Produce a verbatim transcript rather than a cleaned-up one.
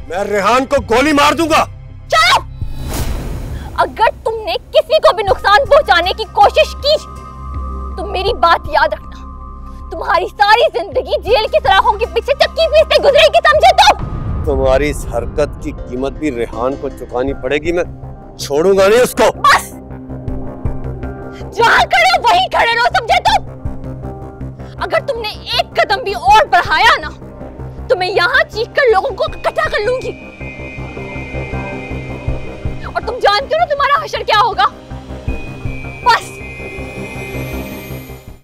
मैं रेहान को गोली मार दूंगा। चलो, अगर तुमने किसी को भी नुकसान पहुंचाने की कोशिश की तो मेरी बात याद रखना, तुम्हारी सारी जिंदगी जेल की सलाखों के पीछे चक्की पीसते गुजरेगी, समझे तुम? तुम्हारी इस हरकत की कीमत भी रेहान को चुकानी पड़ेगी। मैं छोड़ूंगा नहीं उसको। बस, जहां खड़े हो वहीं खड़े रहो, समझे तुम? अगर तुमने एक कदम भी और बढ़ाया ना तो मैं यहाँ चीख कर लोगों को इकट्ठा कर लूंगी। और तुम जानते हो ना तुम्हारा हश्र क्या होगा? बस